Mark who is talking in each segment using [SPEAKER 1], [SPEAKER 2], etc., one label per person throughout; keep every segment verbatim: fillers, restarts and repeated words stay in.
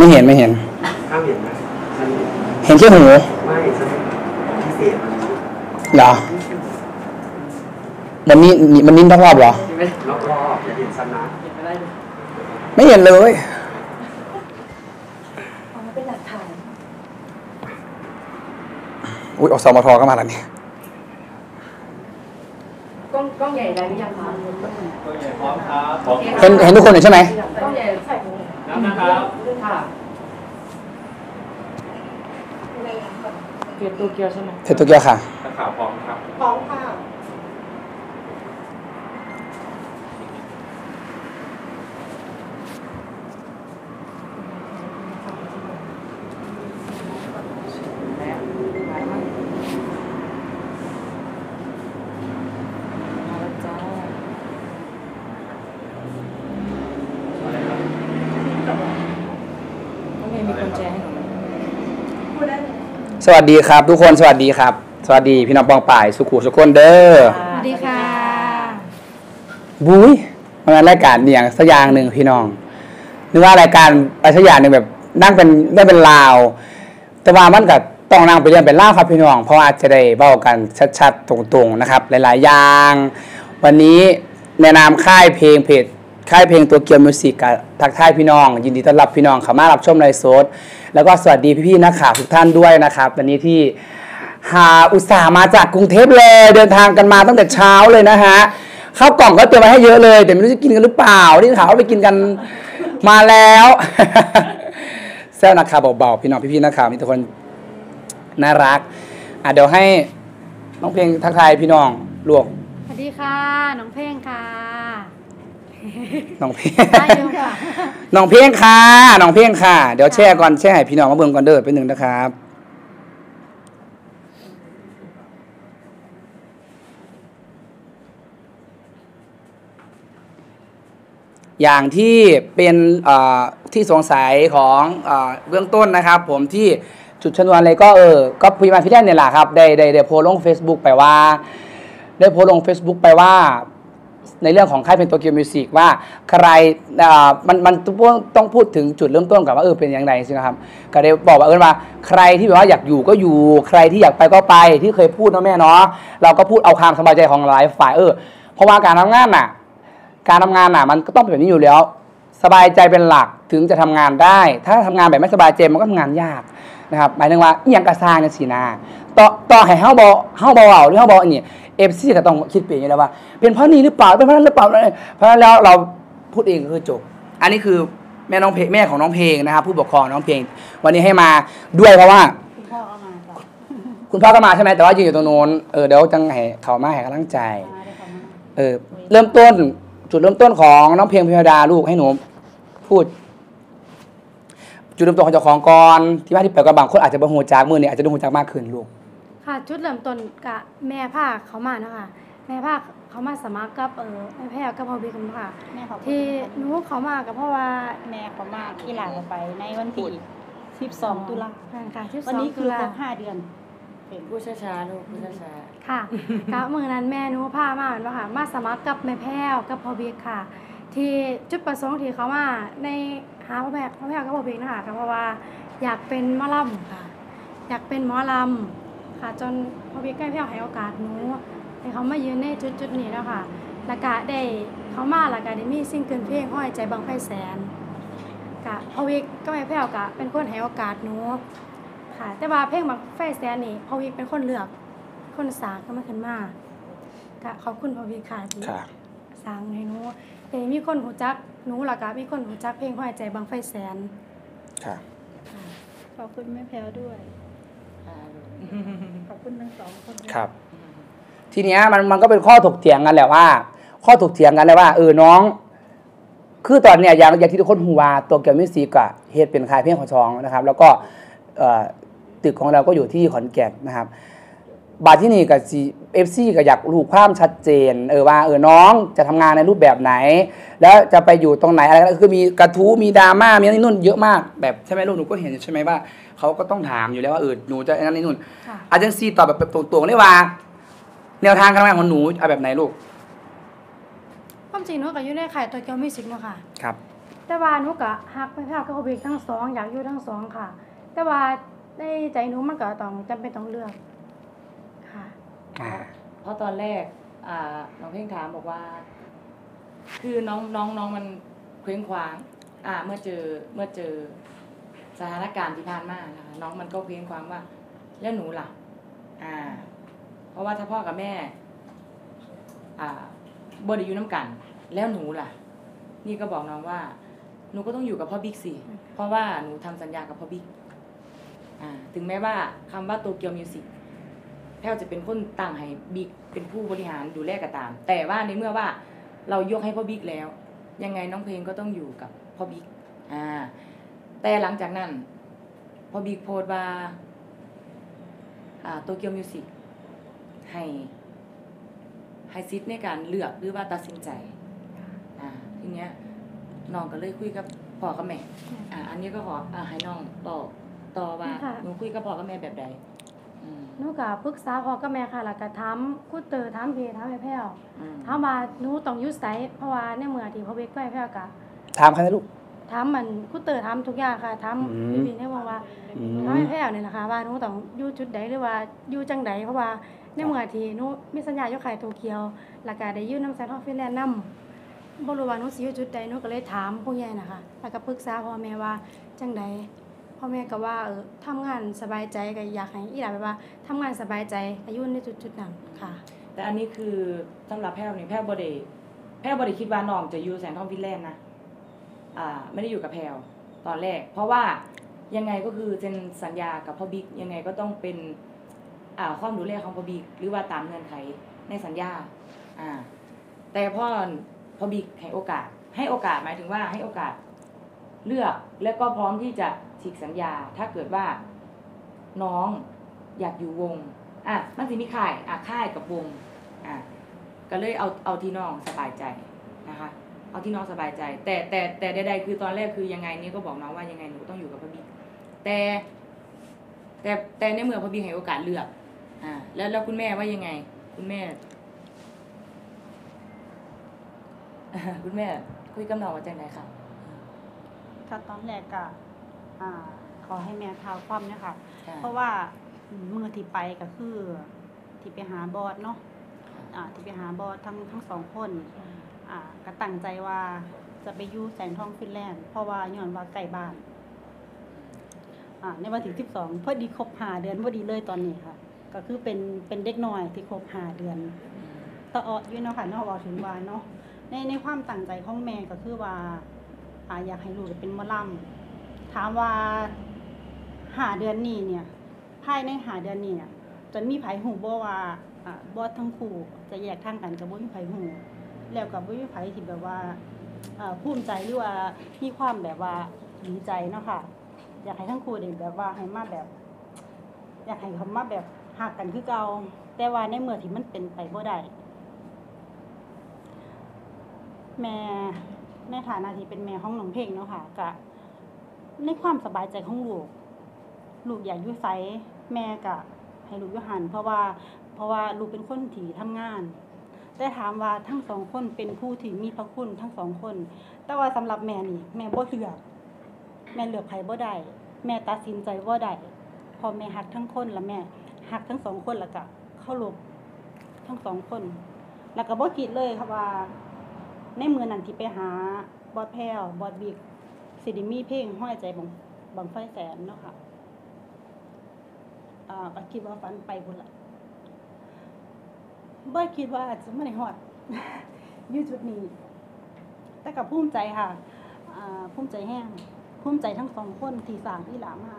[SPEAKER 1] ไม่เห็นไม่เห็น
[SPEAKER 2] ข้ามเห็นไหม
[SPEAKER 1] เห็นแค่หู
[SPEAKER 2] ไม่ใช่พิเศษ
[SPEAKER 1] เหรอมันนี่มันนิ่มทั้งรอบเหรอ
[SPEAKER 2] รอบรอบอย่าเห็นซ้ำนะ
[SPEAKER 1] ไม่เห็นเลย
[SPEAKER 3] เอามาเป็นหลักฐาน
[SPEAKER 1] อุ้ยออกสมทก็มาแล้วนี่
[SPEAKER 3] กล้องกล้องใหญ่ได้หรือยังคะ
[SPEAKER 2] กล้องใหญ่พร้อมครับ
[SPEAKER 1] เห็นเห็นทุกคนใช่ไหม
[SPEAKER 3] กล้องใหญ่ใส่
[SPEAKER 2] น้ำนะครับ
[SPEAKER 3] ค่ะเกียร์ตัวเกียวใช่ไหม
[SPEAKER 1] เทตัวเกียวค่ะ
[SPEAKER 2] ตะขาวพร้อมครับ
[SPEAKER 3] พร้อมค่ะ
[SPEAKER 1] สวัสดีครับทุกคนสวัสดีครับสวัสดีพี่น้องปองป่ายสุขุสุขคนเด้อ
[SPEAKER 3] สวัสดีค่ะ
[SPEAKER 1] บุ้ยมางานรายการเนี่ยสักอย่างหนึ่งพี่น้องนึกว่ารายการอะไรสักอย่างหนึ่งแบบนั่งเป็นได้เป็นลาวแต่ว่ามันกับต้องนั่งไปเรียนเป็นลาวครับพี่น้องเพราะว่าจะได้เบ้ากันชัดๆตรงๆนะครับหลายๆอย่างวันนี้ในนามค่ายเพลงเพจค่ายเพลงตัวเกียวมิวสิกกับทักทายพี่น้องยินดีต้อนรับพี่น้องเข้ามารับชมไลฟ์สดแล้วก็สวัสดีพี่ๆนักข่าวทุกท่านด้วยนะครับวันนี้ที่หาอุตส่าห์มาจากกรุงเทพเลยเดินทางกันมาตั้งแต่เช้าเลยนะฮะข้าวกล่องก็เตรียมมาให้เยอะเลยแต่ไม่รู้จะกินกันหรือเปล่าที่ข่าวว่าไปกินกันมาแล้วแซวนักข่าวเบาๆพี่น้องพี่ๆนักข่าวมีทุกคนน่ารักอ่ะเดี๋ยวให้น้องเพลงทักทายพี่น้องลูก
[SPEAKER 3] สวัสดีค่ะน้องเพลงค่ะ
[SPEAKER 1] น้องเพลงน้องเพลงค่ะน้องเพลงค่ะเดี๋ยวแช่ก่อนแช่ให้พี่น้องมาเบิ่งก่อนเด้อเป็นหนึ่งนะครับอย่างที่เป็นที่สงสัยของเบื้องต้นนะครับผมที่จุดชนวนเลยก็เออก็พี่มาพี่แดนเนี่ยแหละครับได้ได้ได้โพสลง Facebook ไปว่าได้โพสลง Facebook ไปว่าในเรื่องของค่ายเพลงโตเกียวมิวสิกว่าใครมันมันต้องพูดถึงจุดเริ่มต้นกับว่าเออเป็นอย่างไรใช่ไหมครับก็ได้บอกว่าเออว่าใครที่แบบว่าอยากอยู่ก็อยู่ใครที่อยากไปก็ไปที่เคยพูดนะแม่เนาะเราก็พูดเอาความสบายใจของหลายฝ่ายเออเพราะว่าการทำงานน่ะการทำงานน่ะมันก็ต้องเป็นแบบนี้อยู่แล้วสบายใจเป็นหลักถึงจะทำงานได้ถ้าทำงานแบบไม่สบายใจมันก็ทำงานยากนะครับหมายถึงว่าอย่างกระซางเนี่ยสีนาต่อต่อให้เฮาบอเฮาบอเอาหรือเฮาบออันนี้เอฟซีก็ต้องคิดเปลี่ยนอย่างไรว่าเป็นเพราะนี้หรือเปล่าเป็นเพราะนั้นหรือเปล่าเพราะฉะนั้นแล้วเราพูดเองก็คือจบอันนี้คือแม่น้องเพลงแม่ของน้องเพลงนะครับผู้ปกครองน้องเพลงวันนี้ให้มาด้วยเพราะว่า
[SPEAKER 3] คุณพ่อก็มา
[SPEAKER 1] คุณพ่อก็มาใช่ไหมแต่ว่ายืนอยู่ตรงโน้นเออเดี๋ยวจังให้เขามาให้กำลังใจเออเริ่มต้นจุดเริ่มต้นของน้องเพลงพิมดาลูกให้หนูพูดจุดเริ่มต้นของเจ้าของกรที่ว่าที่เปิดกระบังคนอาจจะบ่ฮู้จักมือเนี่ยอาจจะดูฮู้จักมากขึ้นลูก
[SPEAKER 3] ค่ะจุดเริ่มต้นกับแม่ภาคเขามานะคะแม่ภาคเขามาสมัครกับเออแม่แพรกับพ่อบิ๊กกันค่ะที่หนูเขามากับเพราะว่า
[SPEAKER 4] แม่เขามาที่หลานเราไปในวันที่สิบสองตุลาคม
[SPEAKER 3] ค่ะ
[SPEAKER 4] วันนี้คือครบห้าเดือน
[SPEAKER 5] เป็นผู้ช้าๆลูกผู้ช้า
[SPEAKER 3] ๆค่ะกับเมื่อนั้นแม่หนูพามาเหมือนว่าค่ะมาสมัครกับแม่แพรกับพ่อบิ๊กค่ะที่จุดประสงค์ที่เขามาในหาพ่อแพรพ่อแพรกับพ่อบิ๊กนะคะเพราะว่าอยากเป็นหมอลำค่ะอยากเป็นหมอลำค่ะจนพ่อบิ๊กใกล้แพรให้โอกาสหนูให้เขามายืนในจุดจุดนี้แล้วค่ะแล้วก็ได้เขามาแล้วก็ได้มีซิงเกิลเพลงห้อยใจบังไฟแสนกะพ่อวิกก็ไม่แพ้กะเป็นคนให้โอกาสหนูค่ะแต่ว่าเพลงบังไฟแสนนี่พ่อวิกเป็นคนเลือกคนสร้างก็มาขึ้นมากะขอบคุณพ่อวิกค่ะที่สร้างให้หนูแต่มีคนหูจักหนูแล้วก็มีคนหูจักเพลงห้อยใจบังไฟแสน
[SPEAKER 1] ค่ะ
[SPEAKER 4] ขอบคุณแม่แพ้วด้วยขอบคุณทั้งสองคน
[SPEAKER 1] ครับทีเนี้ยมันมันก็เป็นข้อถกเถียงกันแหละว่าข้อถกเถียงกันเลยว่าเออน้องคือตอนเนี้ยอย่างอย่างที่ทุกคนฮู้ว่าตัวเกียวมิวสิกอะเฮ็ดเป็นค่ายเพลงของช่องนะครับแล้วก็ตึกของเราก็อยู่ที่ขอนแก่นนะครับบาดที่นี่กับ เอฟ ซี ก็อยากรู้ความชัดเจนเออว่าเออน้องจะทำงานในรูปแบบไหนแล้วจะไปอยู่ตรงไหนอะไรก็คือมีกระทู้มีดราม่ามีอะไรนู่นเยอะมากแบบใช่ไหมลูกหนูก็เห็นใช่ไหมว่าเขาก็ต้องถามอยู่แล้วว่าเออหนูจะนั่นนี่นู่นอาจารย์ซีตอบแบบตรงๆได้ว่าแนวทางการทำงานของหนูเอาแบบไหนลูก
[SPEAKER 3] ความจริงหนูก็อยู่ในค่ายตัวเกียวมิวสิกเนาะค่ะ
[SPEAKER 1] ครับ
[SPEAKER 3] แต่ว่าหนูก็ฮักแม่แพ้วกับพ่อเบกทั้งสองอยากอยู่ทั้งสองค่ะ แต่ว่าในใจหนูมันก็ต้องจำเป็นต้องเลือกค่ะ
[SPEAKER 1] อ่า
[SPEAKER 5] เพราะตอนแรกอ่าน้องเพ่งถามบอกว่า คือน้องน้องน้องมันเคว้งคว้าง อ่า เมื่อเจอเมื่อเจอสถานการณ์ที่ผ่านมานะคะน้องมันก็เคว้งคว้างว่า แล้วหนูล่ะ อ่า เพราะว่าถ้าพ่อกับแม่ อ่าบ่ได้อยู่น้ำกัน แล้วหนูล่ะ นี่ก็บอกน้องว่า หนูก็ต้องอยู่กับพ่อบิ๊กสิเพราะว่าหนูทำสัญญากับพ่อบิ๊กอ่า ถึงแม้ว่าคำว่าโตเกียวมิวสิกแพลวจะเป็นคนตั้งให้บิ๊กเป็นผู้บริหารดูแลก็ตาม แต่ว่าในเมื่อว่าเรายกให้พ่อบิ๊กแล้ว ยังไงน้องเพลงก็ต้องอยู่กับพ่อบิ๊กอ่า แต่หลังจากนั้นพ่อบิ๊กโพสต์ว่าอ่าโตเกียวมิวสิกให้ ให้ซิทในการเลือกหรือว่าตัดสินใจ อ่า ทีเนี้ยน้องก็เลยคุยกับพ่อกับแม่ อ่า อันนี้ก็ขออ่าให้น้องต่อต่อว่า
[SPEAKER 3] ค่ะ
[SPEAKER 5] หนูคุยกับพ่อกับแม่แบบใดอืม
[SPEAKER 3] หนูก็ปรึกษาพ่อกับแม่ค่ะแล้วก็ถามครูเตอร์ถามเพถามแม่แพ้ว
[SPEAKER 5] อืม
[SPEAKER 3] ถามว่าหนูต้องอยู่ไสเพราะว่าในเมื่อที่พ่อเบกกับแม่แพ้วก็
[SPEAKER 1] ถามใครนะลูก
[SPEAKER 3] ถามมันครูเตอร์ถามทุกอย่างค่ะถาม
[SPEAKER 1] อืม
[SPEAKER 3] พี่ๆในวงว่า
[SPEAKER 1] อืม
[SPEAKER 3] ถามแม่แพ้วนี่นะคะว่าหนูต้องอยู่จุดใดหรือว่าอยู่จังใดเพราะว่าในเมื่อที่หนูมีสัญญาอยู่ขายโตเกียวแล้วก็ได้อยู่นำแซนทอฟฟิแลนด์นำบ่รู้ว่าหนูสิอยู่จุดใดหนูก็เลยถามผู้ใหญ่นะคะแล้วก็ปรึกษาพ่อแม่ว่าจังใดพ่อแม่ก็ว่าเออทำงานสบายใจก็อยากให้อีหลาแบบว่าทำงานสบายใจก็อยู่ในจุดๆนั้นค่ะ
[SPEAKER 5] แต่อันนี้คือสำหรับแพทย์นี่แพทย์บ่ได้แพทย์บ่ได้คิดว่าน้องจะอยู่แสงทองฟินแลนด์นะ อ่า ไม่ได้อยู่กับแพลวตอนแรก เพราะว่ายังไงก็คือเซ็นสัญญากับพ่อบิ๊กยังไงก็ต้องเป็น อ่าความดูแลของพ่อบิ๊กหรือว่าตามเงื่อนไขในสัญญา อ่า แต่พ่อพ่อบิ๊กให้โอกาส ให้โอกาสหมายถึงว่าให้โอกาสเลือกและก็พร้อมที่จะฉีกสัญญา ถ้าเกิดว่าน้องอยากอยู่วง อ่ะมันสิมีค่าย อ่ะค่ายกับวง อ่ะก็เลยเอาเอาที่น้องสบายใจนะคะ เอาที่น้องสบายใจ แต่แต่แต่ใดๆคือตอนแรกคือยังไงนี่ก็บอกน้องว่ายังไงหนูต้องอยู่กับพ่อบิ๊กแต่ แต่แต่ในเมื่อพ่อบิ๊กให้โอกาสเลือก อ่า แล้วแล้วคุณแม่ว่ายังไง คุณแม่ คุณแม่คุยกับน้องว่าจังไดค่ะ
[SPEAKER 4] ถ้าตอนแรกก็อ่า ขอให้แม่เท้าความเนี่ยค่ะ
[SPEAKER 5] ค่ะ
[SPEAKER 4] เพราะว่ามือที่ไปก็คือที่ไปหาบอสเนาะอ่าที่ไปหาบอสทั้งทั้งสองคน อ่าก็ตั้งใจว่าจะไปอยู่แสงทองฟินแลนด์เพราะว่าย้อนว่าใกล้บ้าน อ่าในวันที่สิบสองพอดีครบห้าเดือนพอดีเลยตอนนี้ค่ะ ก็คือเป็นเป็นเด็กน้อยที่ครบห้าเดือนตะเอออยู่เนาะค่ะเนาะว่าถึงว่าเนาะในในความตั้งใจของแม่ก็คือว่าอ่าอยากให้ลูกเป็นหมอลำถามว่าห้าเดือนนี้เนี่ยภายในห้าเดือนนี้เนี่ยจะมีไผฮู้บ่ว่าอ่าบอสทั้งคู่จะแยกทางกันก็บ่มีไผฮู้แล้วก็บ่มีไผที่แบบว่าเอ่อภูมิใจหรือว่ามีความแบบว่าดีใจเนาะค่ะ อยากให้ทั้งคู่ได้แบบว่าให้มาแบบ อยากให้เขามาแบบหักกันคือเก่าแต่ว่าในเมื่อที่มันเป็นไปบ่ได้แม่ในฐานะที่เป็นแม่ของน้องเพลงเนาะค่ะก็ในความสบายใจของลูกลูกอยากอยู่ไสแม่ก็ให้ลูกอยู่หันเพราะว่า เพราะว่าลูกเป็นคนที่ทำงาน แต่ถามว่าทั้งสองคนเป็นผู้ที่มีพระคุณทั้งสองคน แต่ว่าสำหรับแม่นี่แม่บ่เลือกแม่เลือกไผบ่ได้แม่ตัดสินใจบ่ได้พอแม่ฮักทั้งคนและแม่ฮักทั้งสองคนแล้วก็เคารพทั้งสองคน แล้วก็บ่คิดเลยค่ะว่าในมื้อนั้นที่ไปหาบอสแพ้วบอสบิ๊กสิได้มีเพลงห้อยใจบังบังไฟแสนเนาะค่ะอ่าก็คิดว่าฝันไปพุ่นล่ะบ่คิดว่าจะมาได้ฮอด อยู่จุดนี้ แต่ก็ภูมิใจค่ะอ่าภูมิใจแห้งภูมิใจทั้งสองคนที่สร้างอีหลามาก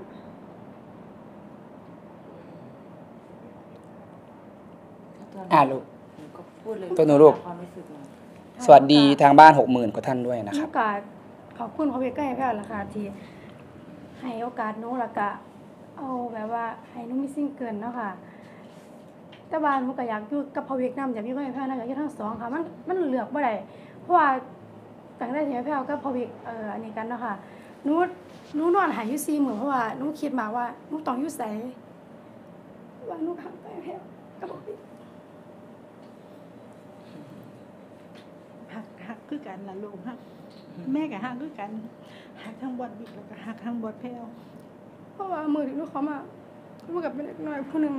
[SPEAKER 1] อ่าลูก
[SPEAKER 5] หนูก็พูดเลย
[SPEAKER 1] ตัวหนูลูก
[SPEAKER 5] ความรู้สึกหนู
[SPEAKER 1] สวัสดีทางบ้านหกหมื่นกว่าท่านด้วยนะค
[SPEAKER 3] ห
[SPEAKER 1] รั
[SPEAKER 3] นู
[SPEAKER 1] บ
[SPEAKER 3] ก็ขอบคุณพ่อเบกกับแม่แพ้วล่ะค่ะที่ให้โอกาสหนูแล้วก็เอาแบบว่าให้หนูมีซิงเกิลเนาะค่ะ แต่ว่าหนูก็อยากอยู่กับพ่อเบกนำอยากอยู่กับแม่แพ้วนะอยากอยู่ทั้งสองค่ะมันมันเลือกบ่ได้เพราะว่าตั้งแต่ที่แม่แพ้วกับพ่อเบกเอ่ออันนี้กันเนาะค่ะหนูหนูนอนหายอยู่สี่มื้อเพราะว่าหนูคิดมากว่าหนูต้องอยู่ไสว่าหนูหักแม่แพ้วกับพ่อเบก
[SPEAKER 4] หักหักคือกันล่ะลูกฮักแม่ก็ฮักคือกันฮักทั้งบอดบิ๊กแล้วก็ฮักทั้งบอดแพรว
[SPEAKER 3] เพราะว่ามือที่ลูกเขามาลูกกับเป็นเด็กน้อยผู้หนึ่ง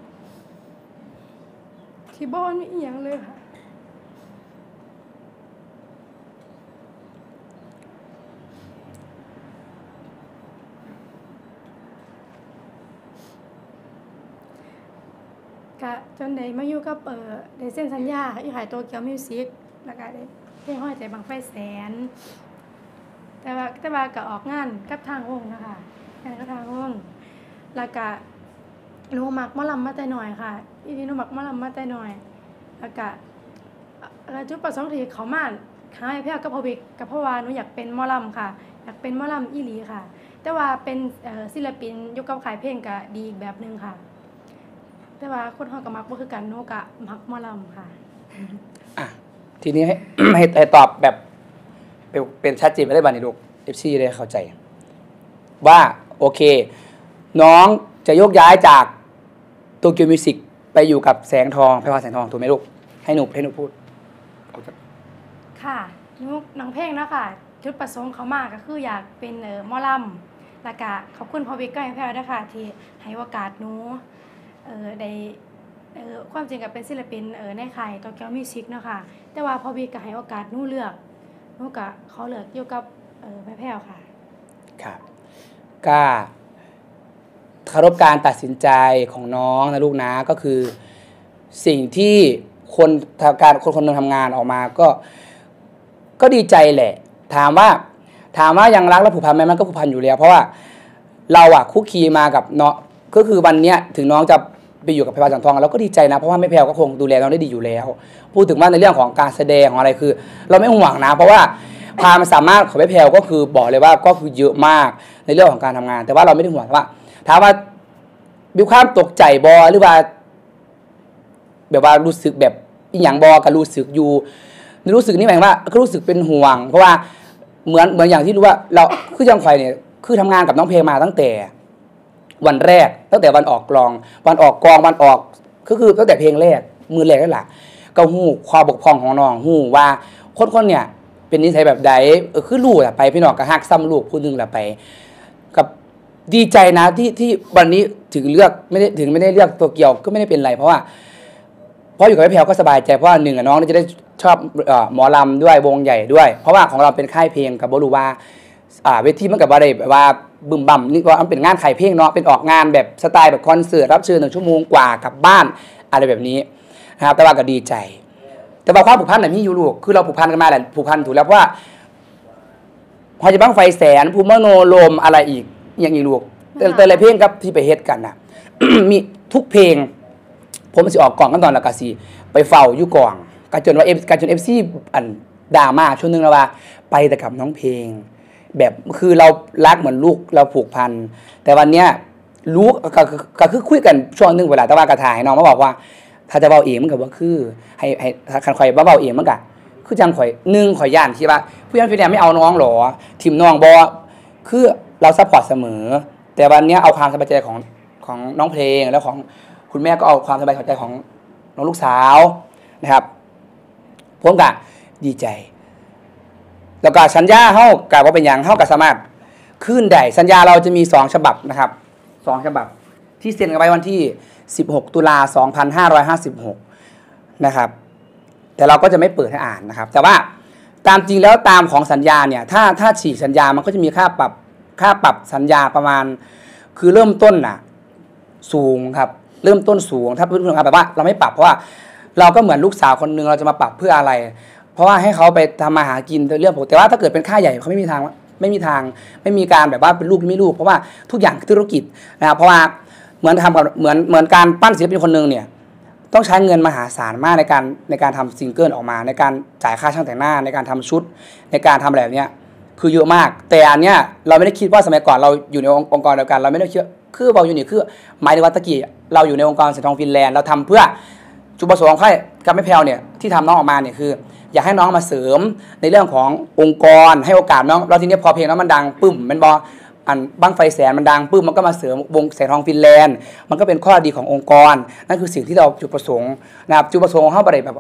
[SPEAKER 3] ที่บ้านไม่เอียงเลยค่ะกะจนได้มาอยู่กับเปิดได้เซ็นสัญญาอยู่ขายโตเกียวมิวสิกแล้วก็ได้เพลงห้อยใจบางไฟแสนแต่ว่าแต่ว่าก็ออกงานกับทางวงนะคะงานกับทางวงแล้วก็หนูมักหมอลำมาแต่น้อยค่ะอีนี่หนูมักหมอลำมาแต่น้อยแล้วก็แล้วจุดประสงค์ที่เขามาหาไอ้เพี้ยกับพ่อบิ๊กกับพ่อวาหนูอยากเป็นหมอลำค่ะอยากเป็นหมอลำอีหลีค่ะแต่ว่าเป็นศิลปินอยู่กับขายเพลงก็ดีอีกแบบนึงค่ะแต่ว่าคนเฮาก็มักบ่คือกันหนูก็มักหมอลำค่ะ
[SPEAKER 1] อ่ะทีนี้ให้ ให้ให้ตอบแบบเป็นเป็นชัดเจนไปได้บ้างนี่ลูก เอฟ ซี ได้เข้าใจว่าโอเคน้องจะยกย้ายจากโตเกียวมิวสิกไปอยู่กับแสงทองไพวาแสงทองถูกไหมลูกให้หนูให้หนูพูด
[SPEAKER 3] ค่ะนุกน้องเพลงเนาะค่ะจุดประสงค์เขามากก็คืออยากเป็นเอ่อหมอลำแล้วก็ขอบคุณพ่อบิ๊กกับแพรวด้วยค่ะที่ให้โอกาสหนูเอ่อได้เอ่อความจริงก็เป็นศิลปินเอ่อในค่ายโตเกียวมิวสิกเนาะค่ะแต่ว่าพ่อบิ๊กก็ให้โอกาสหนูเลือกหนูก็ขอเลือกอยู่กับเอ่อแม่แพรวค่ะ
[SPEAKER 1] ครับก็เคารพการตัดสินใจของน้องนะลูกนะก็คือสิ่งที่คนทำการคนคนนึงทำงานออกมาก็ก็ดีใจแหละถามว่าถามว่ายังรักและผูกพันไหมมันก็ผูกพันอยู่แล้วเพราะว่าเราอะคุกคีมากับเนาะก็คือวันเนี้ยถึงน้องจะไปอยู่กับไพวาแสงทองเราก็ดีใจนะเพราะว่าแม่แพรวก็คงดูแลน้องได้ดีอยู่แล้วพูดถึงว่าในเรื่องของการแสดงของอะไรคือเราไม่ห่วงนะเพราะว่าความสามารถของแม่แพรวก็คือบอกเลยว่าก็คือเยอะมากในเรื่องของการทำงานแต่ว่าเราไม่ได้ห่วงว่าถามว่ามีความตกใจบอหรือว่าแบบว่ารู้สึกแบบอีหยังบอก็รู้สึกอยู่รู้สึกนี่หมายว่าก็รู้สึกเป็นห่วงเพราะว่าเหมือนเหมือนอย่างที่รู้ว่าเราคือยังไงเนี่ยคือทำงานกับน้องเพลงมาตั้งแต่วันแรกตั้งแต่วันออกกลองวันออกกองวันออกก็คือตั้งแต่เพลงแรกมือแรกนั่นแหละก็หู้ความบกพร่องของน้องหู้ว่าคนๆเนี่ยเป็นนิสัยแบบใดเออคือลูกอะไปพี่น้องก็ฮักซ้ำลูกผู้นึงละไปกับดีใจนะที่ที่วันนี้ถึงเลือกไม่ได้ถึงไม่ได้เลือกตัวเกี่ยวก็ไม่ได้เป็นไรเพราะว่าเพราะอยู่กับแม่แพรวก็สบายใจเพราะว่าหนึ่งน้องจะได้ชอบหมอลำด้วยวงใหญ่ด้วยเพราะว่าของเราเป็นค่ายเพลงกับบรูว่าเวทีมันกับว่าได้แบบว่าบึมบั่มนี่ว่ามันเป็นงานขายเพลงเนาะเป็นออกงานแบบสไตล์แบบคอนเสิร์ตรับเชิญหนึ่งชั่วโมงกว่ากลับบ้านอะไรแบบนี้นะครับแต่ว่าก็ดีใจแต่ว่าความผูกพันแบบนี้อยู่ลูกคือเราผูกพันกันมาแหละผูกพันถูกแล้วเพราะว่าพอจะบ้างไฟแสนภูมิโนโลมอะไรอีกอย่างอีกลูกแต่แต่ละเพลงครับที่ไปเฮ็ดกันนะ มีทุกเพลงผมมันสิออกกล่องกันตอนละกะสีไปเฝ้าอยู่กล่องกระจนว่าเอฟกระจนเอฟซีอันดราม่าช่วงนึงแล้วว่าไปแต่กับน้องเพลงแบบคือเรารักเหมือนลูกเราผูกพันแต่วันเนี้ยรู้ก็ก็คือคุยกันช่วงนึงเวลาแต่ว่ากระถ่ายน้องมาบอกว่าถ้าจะเบาเองมันก็บ่คือให้ให้ถ้าคันข่อยเบาเองมันก็คือจังข่อยนึงข่อยย่านคิดว่าผู้ยันพี่แดงไม่เอาน้องหรอทีมน้องบ่คือเราซัพพอร์ตเสมอแต่วันนี้เอาความสบายใจของของน้องเพลงแล้วของคุณแม่ก็เอาความสบายใจของน้องลูกสาวนะครับผมก็ดีใจแล้วก็สัญญาเฮากะว่าเป็นอย่างเฮาก็สามารถขึ้นได้สัญญาเราจะมีสองฉบับนะครับสองฉบับที่เซ็นกันไว้วันที่สิบหกตุลาสองพันห้าร้อยห้าสิบหกนะครับแต่เราก็จะไม่เปิดให้อ่านนะครับแต่ว่าตามจริงแล้วตามของสัญญาเนี่ยถ้าถ้าฉีกสัญญามันก็จะมีค่าปรับค่าปรับสัญญาประมาณคือเริ่มต้นน่ะสูงครับเริ่มต้นสูงถ้าพูดถึงแบบว่าเราไม่ปรับเพราะว่าเราก็เหมือนลูกสาวคนนึงเราจะมาปรับเพื่ออะไรเพราะว่าให้เขาไปทำมาหากินเรื่องปกติแต่ว่าถ้าเกิดเป็นค่าใหญ่เขาไม่มีทางไม่มีทางไม่มีการแบบว่าเป็นลูกไม่ลูกเพราะว่าทุกอย่างคือธุรกิจนะครับเพราะว่าเหมือนทำกับเหมือนเหมือนการปั้นศิลปินคนนึงเนี่ยต้องใช้เงินมหาศาลมากในการในการทำซิงเกิลออกมาในการจ่ายค่าช่างแต่งหน้าในการทำชุดในการทำอะไรแบบนี้คือเยอะมากแต่อันเนี้ยเราไม่ได้คิดว่าสมัยก่อนเราอยู่ในองค์กรเดียวกันเราไม่ได้คิดคือเราอยู่นี่คือหมายถึงว่าตะกี้เราอยู่ในองค์กรแสงทองฟินแลนด์เราทำเพื่อจุดประสงค์ของค่ายกับแม่แพรวเนี่ยที่ทำน้องออกมาเนี่ยคืออยากให้น้องมาเสริมในเรื่องขององค์กรให้โอกาสน้องเราทีนี้พอเพลงน้องมันดังปึ้มมันบออันบั้งไฟแสนมันดังปึ้มมันก็มาเสริมวงแสงทองฟินแลนด์มันก็เป็นข้อดีขององค์กรนั่นคือสิ่งที่เราจุดประสงค์นะครับจุดประสงค์ของเขาอะไรแบบ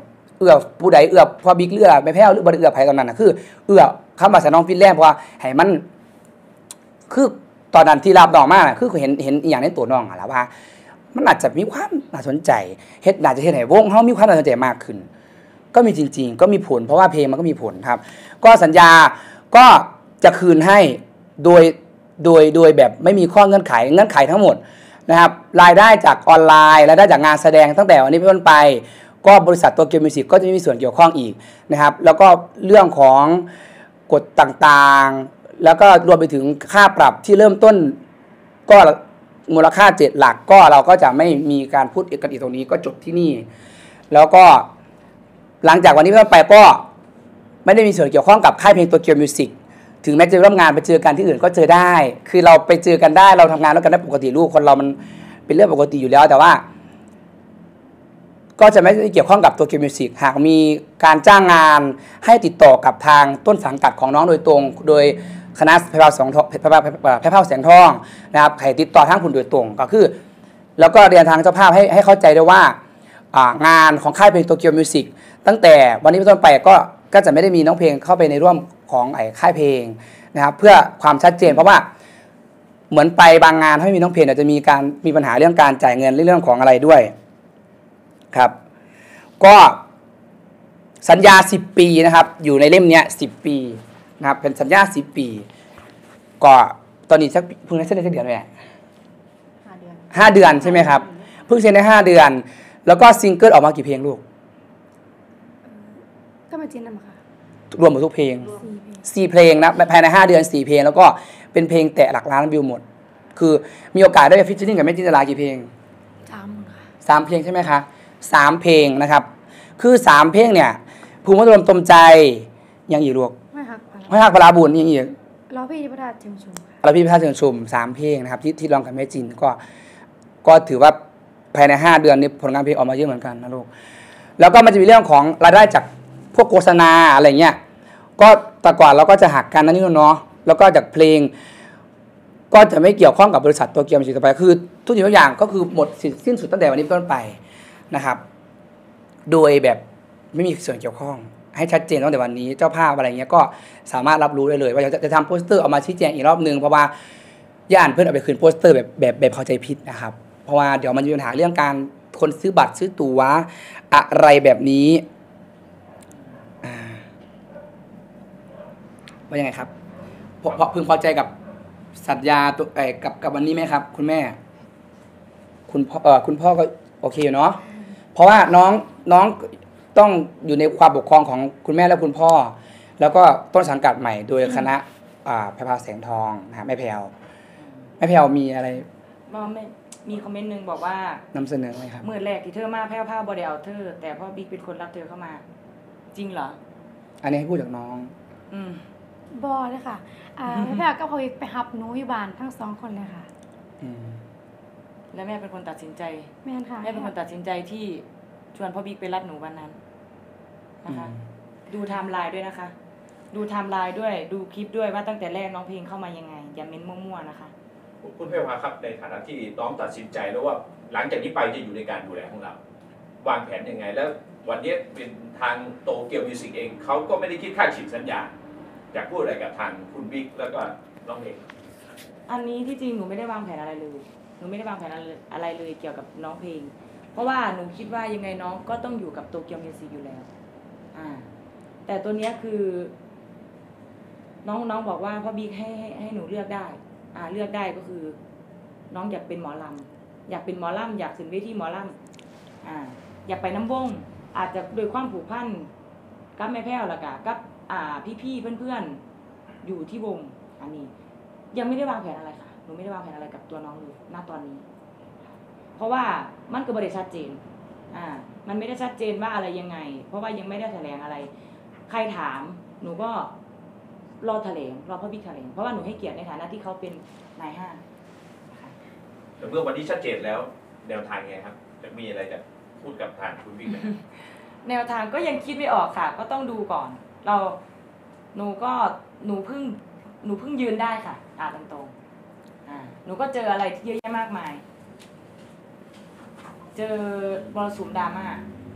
[SPEAKER 1] อื้อผู้ใดเอื้อพอบิ๊กเลือไม่แพ้วหรือบ่ได้เอื้อไผตอนนั้นน่ะคือเอื้อคำว่าสนองฟินแลนด์เพราะว่าให้มันคือตอนนั้นที่รับน้องมาน่ะคือเห็นเห็นอีหยังในตัวน้องอ่ะแล้วว่ามันอาจจะมีความน่าสนใจเฮ็ดน่าจะเฮ็ดให้วงเฮามีความน่าสนใจมากขึ้นก็มีจริงๆก็มีผลเพราะว่าเพลงมันก็มีผลครับก็สัญญาก็จะคืนให้โดยโดยโดยแบบไม่มีข้อเงื่อนไขเงื่อนไขทั้งหมดนะครับรายได้จากออนไลน์รายได้จากงานแสดงตั้งแต่วันนี้เป็นต้นไปก็บริษัทโตเกียวมิวสิกก็จะไม่มีส่วนเกี่ยวข้องอีกนะครับแล้วก็เรื่องของกฎต่างๆแล้วก็รวมไปถึงค่าปรับที่เริ่มต้นก็มูลค่าเจ็ดหลักก็เราก็จะไม่มีการพูดกันอีกตรงนี้ก็จบที่นี่แล้วก็หลังจากวันนี้เป็นต้นไปก็ไม่ได้มีส่วนเกี่ยวข้องกับค่ายเพลงโตเกียวมิวสิกถึงแม้จะร่วมงานไปเจอกันที่อื่นก็เจอได้คือเราไปเจอกันได้เราทำงานด้วยกันได้ปกติลูกคนเรามันเป็นเรื่องปกติอยู่แล้วแต่ว่าก็จะไม่ได้เกี่ยวข้องกับตัวเกียวมิวสิกหากมีการจ้างงานให้ติดต่อกับทางต้นสังกัดของน้องโดยตรงโดยคณะแพร่พาวแสงทองแพร่พาวแสงทองนะครับใครติดต่อทางคุณโดยตรงก็คือแล้วก็เรียนทางเจ้าภาพให้ให้เข้าใจด้วยว่างานของค่ายเพลงโตเกียวมิวสิกตั้งแต่วันนี้เป็นต้นไปก็ก็จะไม่ได้มีน้องเพลงเข้าไปในร่วมของไอ้ค่ายเพลงนะครับเพื่อความชัดเจนเพราะว่าเหมือนไปบางงานถ้าไม่มีน้องเพลงอาจจะมีการมีปัญหาเรื่องการจ่ายเงินเรื่องของอะไรด้วยครับก็สัญญาสิบปีนะครับอยู่ในเล่มนี้สิบปีนะครับเป็นสัญญาสิบปีก็ตอนนี้สักเพิ่งได้เซ็นได้สักเดือนไหมห้าเดือนห้าเดือนใช่ไหมครับเพิ่งเซ็นได้ห้าเดือนแล้วก็ซิงเกิลออกมากี่เพลงลูก
[SPEAKER 3] ก็มาเจนนำค่ะ
[SPEAKER 1] รวมหมดทุกเพลงสี่เพลงนะภายในห้าเดือนสี่เพลงแล้วก็เป็นเพลงแตะหลักล้านวิวหมดคือมีโอกาสได้ไปฟิชเชอร์ริ่งกับแม่จินตลากี่เพลง
[SPEAKER 3] สามค่ะ
[SPEAKER 1] สามเพลงใช่ไหมคะสามเพลงนะครับคือสามเพลงเนี่ยภูมิวัฒนธรรมตมใจยังอีกลูก
[SPEAKER 3] ไม่ฮัก
[SPEAKER 1] ไม่ฮักพลาบุญยังอีก
[SPEAKER 3] เราพี่พิพัฒน์เชิงชุม
[SPEAKER 1] เราพี่พิพัฒน์เชิงชุมสามเพลงนะครับที่ที่ร้องกับแม่จินก็ก็ถือว่าภายในห้าเดือนนี้ผลงานเพลงออกมาเยอะเหมือนกันนะลูกแล้วก็มันจะมีเรื่องของรายได้จากพวกโฆษณาอะไรเงี้ยก็แต่ก่อนเราก็จะหักกันนั่นนี่เนาะแล้วก็จากเพลงก็จะไม่เกี่ยวข้องกับบริษัทโตเกียวมิวสิกต่อไปคือทุกสิ่งทุกอย่างก็คือหมดสิ้นสุดตั้งแต่วันนี้เป็นต้นไปนะครับโดยแบบไม่มีส่วนเกี่ยวข้องให้ชัดเจนตั้งแต่วันนี้เจ้าภาพอะไรเงี้ยก็สามารถรับรู้ได้เลยว่าจะจะทำโปสเตอร์ออกมาชี้แจงอีกรอบนึงเพราะว่าย่านเพื่อนเอาไปคืนโปสเตอร์แบบแบบแบบเข้าใจผิดนะครับเพราะว่าเดี๋ยวมันมีปัญหาเรื่องการคนซื้อบัตรซื้อตั๋วอะไรแบบนี้ว่ายังไงครับพอพึงพอใจกับสัญญาตัวไอ้กับกับวันนี้ไหมครับคุณแม่คุณพ่อเอ่อคุณพ่อก็โอเคอยู่เนาะเพราะว่าน้องน้องต้องอยู่ในความปกครองของคุณแม่และคุณพ่อแล้วก็ต้นสังกัดใหม่โดยคณะอ่าแพร่พาวแสงทองนะฮะแม่แพรวแม่แพรวมีอะไร
[SPEAKER 5] ไม่มีคอมเมนต์นึงบอกว่
[SPEAKER 1] านำเสนอไหมครับ
[SPEAKER 5] มื้อแรกที่เธอมาแพร่พาวบ่ได้เอาเธอแต่พ่อบิ๊กเป็นคนรับเธอเข้ามาจริงเหรอ
[SPEAKER 1] อันนี้ให้พูดจากน้อง
[SPEAKER 5] อืม
[SPEAKER 3] บอเลยค่ะอ่าแม่แพรก็พอไปหับหนูอยู่บ้านทั้งสองคนเลยค่ะ
[SPEAKER 1] อืม
[SPEAKER 5] แล้วแม่เป็นคนตัดสินใจ
[SPEAKER 3] แม่ค่ะ
[SPEAKER 5] แม่เป็นคนตัดสินใจที่ชวนพ่อบิ๊กไปรับหนูวันนั้นนะคะดูไทม์ไลน์ด้วยนะคะดูไทม์ไลน์ด้วยดูคลิปด้วยว่าตั้งแต่แรกน้องเพลงเข้ามายังไงอย่าเม้นมั่วๆนะคะ
[SPEAKER 2] คุณเพรวาครับในฐานะที่น้องตัดสินใจแล้วว่าหลังจากนี้ไปจะอยู่ในการดูแลของเราวางแผนยังไงแล้ววันนี้เป็นทางโตเกียวมิวสิกเองเขาก็ไม่ได้คิดค่าฉีดสัญญาอยากพูดอะไรกับทางคุณบิ๊กแล้วก็น้องเพลง
[SPEAKER 5] อันนี้ที่จริงหนูไม่ได้วางแผนอะไรเลยหนูไม่ได้วางแผนอะไรเลยเกี่ยวกับน้องเพลงเพราะว่าหนูคิดว่ายังไงน้องก็ต้องอยู่กับโตเกียวมิวสิกอยู่แล้วอ่าแต่ตัวเนี้ยคือน้องน้องบอกว่าพ่อบิ๊กให้ให้ให้หนูเลือกได้อ่าเลือกได้ก็คือน้องอยากเป็นหมอลำอยากเป็นหมอลำอยากขึ้นเวทีหมอลำอ่าอยากไปน้ำวงอาจจะโดยความผูกพันกับแม่แพ้วละกะกับอ่าพี่ๆเพื่อนๆอยู่ที่วงอันนี้ยังไม่ได้วางแผนอะไรค่ะหนูไม่ได้วางแผนอะไรกับตัวน้องเลยณตอนนี้เพราะว่ามันก็ไม่ได้ชัดเจนอ่ามันไม่ได้ชัดเจนว่าอะไรยังไงเพราะว่ายังไม่ได้แถลงอะไรใครถามหนูก็รอแถลงรอพ่อบิ๊กแถลงเพราะว่าหนูให้เกียรติในฐานะที่เขาเป็นนายห้าง
[SPEAKER 2] แต่เมื่อวันนี้ชัดเจนแล้วแนวทางไงครับจะมีอะไรจะพูดกับทางคุณบิ๊กไหม
[SPEAKER 5] แนวทางก็ยังคิดไม่ออกค่ะก็ต้องดูก่อนเราหนูก็หนูเพิ่งหนูเพิ่งยืนได้ค่ะอ่าตรงๆอ่าหนูก็เจออะไรที่เยอะแยะมากมายเจอมรสุมดราม่าท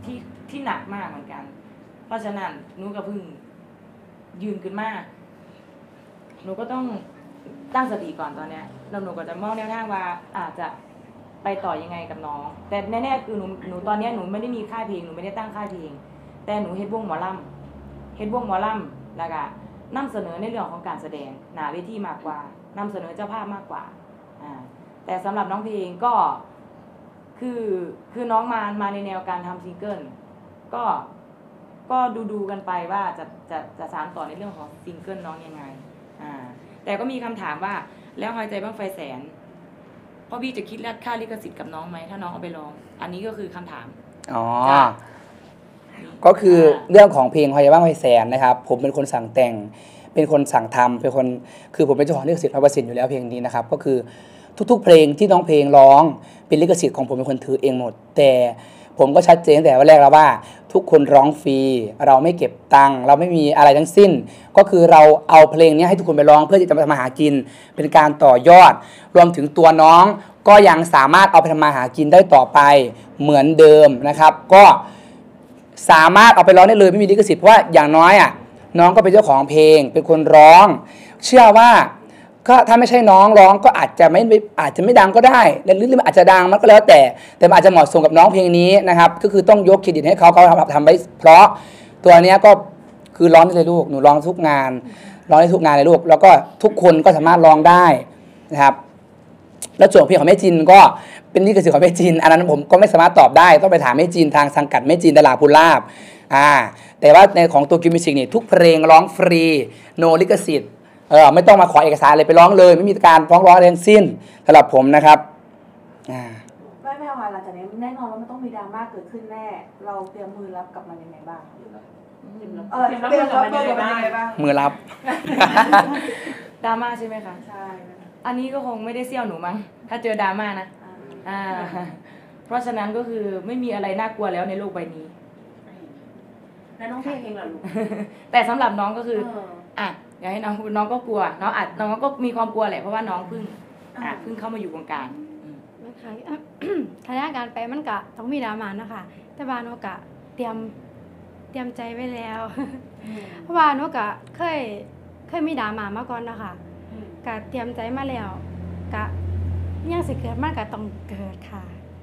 [SPEAKER 5] ที่ที่หนักมากเหมือนกันเพราะฉะนั้นหนูก็เพิ่งยืนขึ้นมาหนูก็ต้องตั้งสติก่อนตอนเนี้ยแล้วหนูก็จะมองแนวทางว่าอาจจะไปต่อยังไงกับน้องแต่แน่ๆคือหนูหนูตอนนี้หนูไม่ได้มีค่ายเพลงหนูไม่ได้ตั้งค่ายเพลงแต่หนูเฮ็ดวงหมอลำเฮ็ดวงหมอลำแล้วก็นำเสนอในเรื่องของการแสดงหน้าเวทีมากกว่านำเสนอเจ้าภาพมากกว่าอ่าแต่สำหรับน้องเพลงก็คือคือน้องมามาในแนวการทำซิงเกิลก็ก็ดูดูกันไปว่าจะจะจะสานต่อในเรื่องของซิงเกิลน้องยังไงอ่าแต่ก็มีคำถามว่าแล้วหายใจบ้างไฟแสนพ่อพี่จะคิดค่าลิขสิทธิ์กับน้องไหมถ้าน้องเอาไปร้องอันนี้ก็คือคำถาม
[SPEAKER 1] อ๋อก็คือเรื่องของเพลงหอยบ้างไฟแสนนะครับผมเป็นคนสั่งแต่งเป็นคนสั่งทำเป็นคนคือผมเป็นเจ้าของลิขสิทธิ์ร้อยเปอร์เซ็นต์อยู่แล้วเพลงนี้นะครับก็คือทุกๆเพลงที่น้องเพลงร้องเป็นลิขสิทธิ์ของผมเป็นคนถือเองหมดแต่ผมก็ชัดเจนตั้งแต่วันแรกแล้วว่าทุกคนร้องฟรีเราไม่เก็บตังค์เราไม่มีอะไรทั้งสิ้นก็คือเราเอาเพลงนี้ให้ทุกคนไปร้องเพื่อที่จะมาทำมาหากินเป็นการต่อยอดรวมถึงตัวน้องก็ยังสามารถเอาไปทำมาหากินได้ต่อไปเหมือนเดิมนะครับก็สามารถเอาไปร้องได้เลยไม่มีลิขสิทธิ์เพราะว่าอย่างน้อยอ่ะน้องก็เป็นเจ้าของเพลงเป็นคนร้องเชื่อว่าก็ถ้าไม่ใช่น้องร้องก็อาจจะไม่อาจจะไม่ดังก็ได้หรืออาจจะดังมันก็แล้วแต่แต่อาจจะเหมาะสมกับน้องเพลงนี้นะครับก็คือต้องยกเครดิตให้เขาเขาทำทำไว้เพราะตัวนี้ก็คือร้องได้เลยลูกหนูร้องทุกงานร้องได้ทุกงานเลยลูกแล้วก็ทุกคนก็สามารถร้องได้นะครับแล้วส่วนเพลงของแม่จินก็เป็นลิขสิทธิ์ของแม่จินอันนั้นผมก็ไม่สามารถตอบได้ต้องไปถามแม่จินทางสังกัดแม่จินดาราพูลาภอ่าแต่ว่าในของตัวกิมมิวสิกนี่ทุกเพลงร้องฟรีโนลิขสิทธิ์เออไม่ต้องมาขอเอกสารอะไรไปร้องเลยไม่มีการฟ้องร้องอะไรทั้งสิ้นสำหรับผมนะครับอ่า
[SPEAKER 6] ไม่ไม่เอาหลังจากนี้แน่นอนว่ามันต้องมีดราม่าเกิดขึ้นแน่เราเตรียมมือรับกับมันยังไงบ้างเออเตรียมรับมือกับมันยังไงบ้าง
[SPEAKER 1] มือรับ
[SPEAKER 5] ดราม่าใช่ไหมคะ
[SPEAKER 6] ใช่
[SPEAKER 5] อันนี้ก็คงไม่ได้เซี่ยวหนูมั้งถ้าเจอดราม่านะอ่าเพราะฉะนั้นก็คือไม่มีอะไรน่ากลัวแล้วในโลกใบนี้
[SPEAKER 6] แล้วน้องเพลงเองเหรอลูก
[SPEAKER 5] แต่สำหรับน้องก็คืออ่ะอยากให้น้องน้องก็กลัวน้องอาจน้องก็มีความกลัวแหละเพราะว่าน้องเพิ่งอ่ะเพิ่งเข้ามาอยู่วงการ
[SPEAKER 3] นะคะทายาการไปมันก็ต้องมีดราม่านะคะแต่ว่าหนูก็เตรียมเตรียมใจไว้แล้วเพราะว่าหนูก็เคยเคยมีดราม่ามาก่อนนะคะก็เตรียมใจมาแล้วก็ยังสิเกิดมันก็ต้องเกิดค่ะ